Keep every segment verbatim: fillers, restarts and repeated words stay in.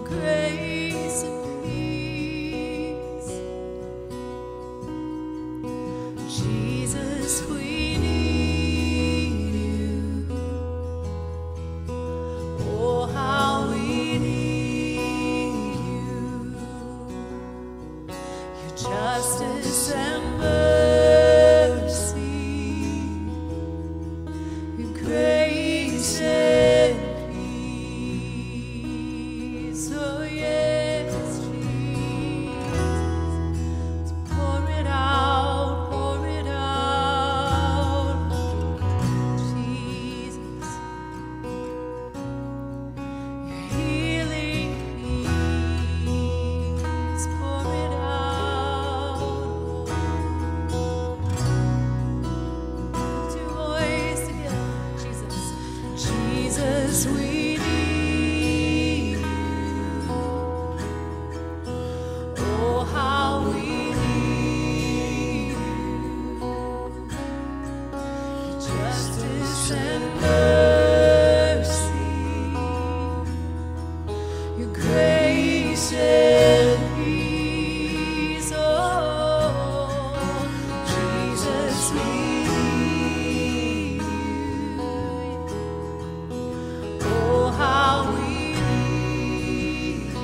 grace and peace. Jesus, we need you. Oh, how we need you. Your justice and mercy, your grace and peace. Oh yes, Jesus, pour it out, pour it out, Jesus. Your healing peace, pour it out. Lift your voice together, Jesus. Jesus, we need you. Oh, how we need you. Justice and mercy, your grace and peace. Oh, Jesus, we need you. Oh, how we need you.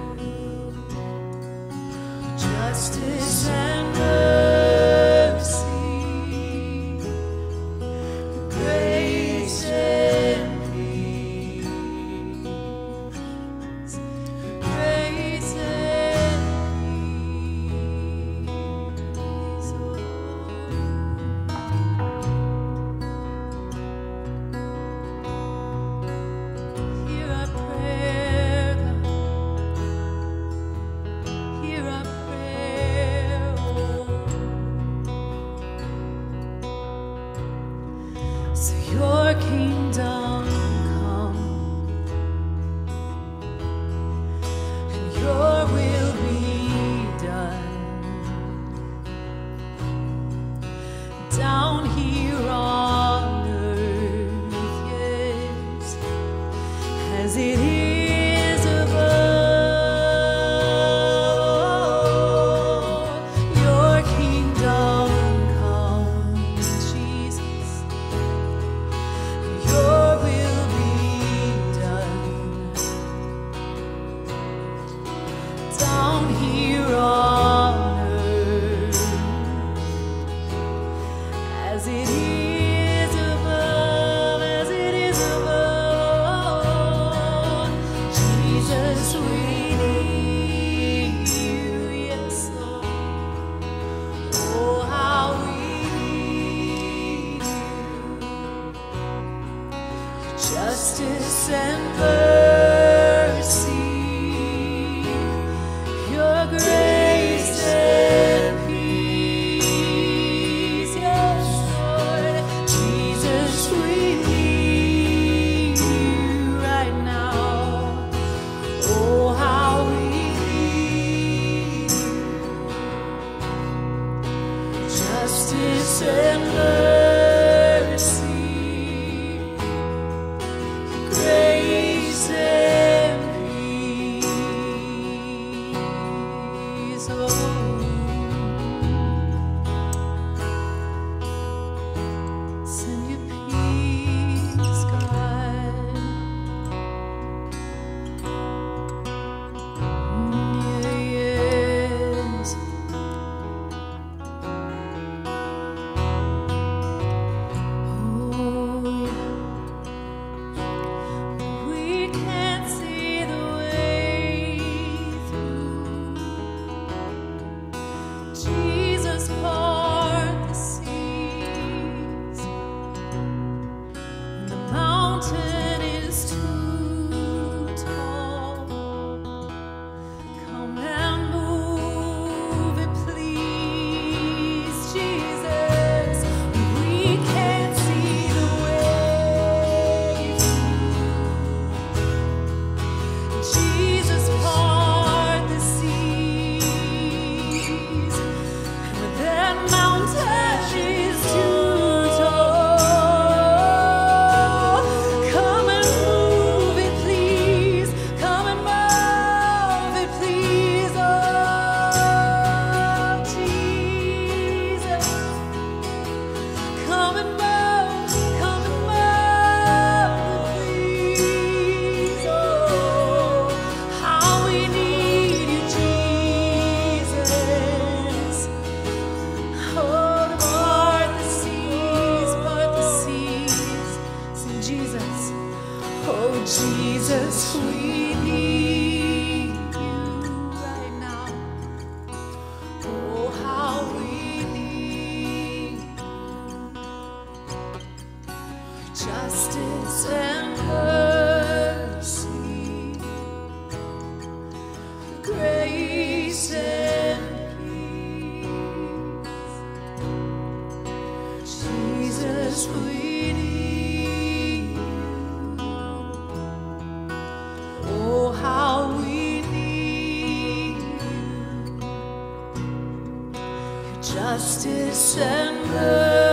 Justice and mercy, grace and peace, grace and peace. Hear our prayer, God. Hear our prayer, oh justice and mercy.